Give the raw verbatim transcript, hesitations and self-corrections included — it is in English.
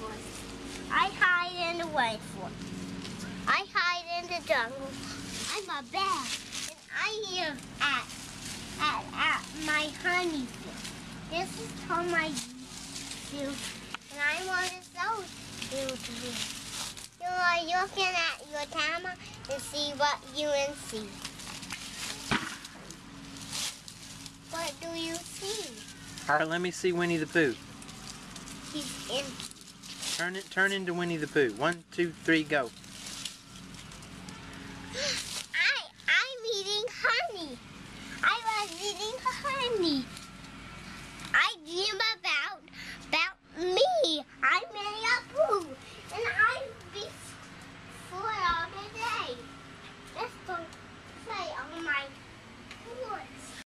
rainforest. I hide in the rainforest. I hide in the jungle. I'm a bear, and I live at at, at my honey field. This is termite field, and I want to show you to you. You are looking at your camera to see what you can see. What do you see? All right, let me see Winnie the Pooh. He's in. Turn it, turn into Winnie the Pooh. One, two, three, go. I, I'm eating honey. I was eating honey.